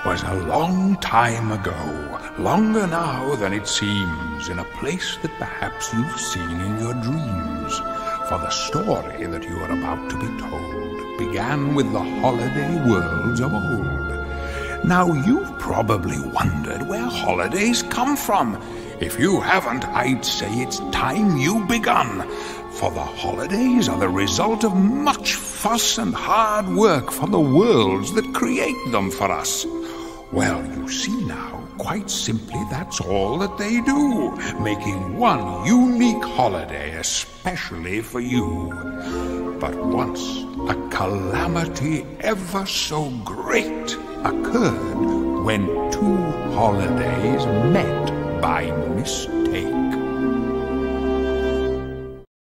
was a long time ago, longer now than it seems, in a place that perhaps you've seen in your dreams. For the story that you are about to be told began with the holiday worlds of old. Now, you've probably wondered where holidays come from. If you haven't, I'd say it's time you begun. For the holidays are the result of much fuss and hard work from the worlds that create them for us. Well, you see now, quite simply that's all that they do, making one unique holiday especially for you. But once a calamity ever so great occurred when two holidays met by mistake.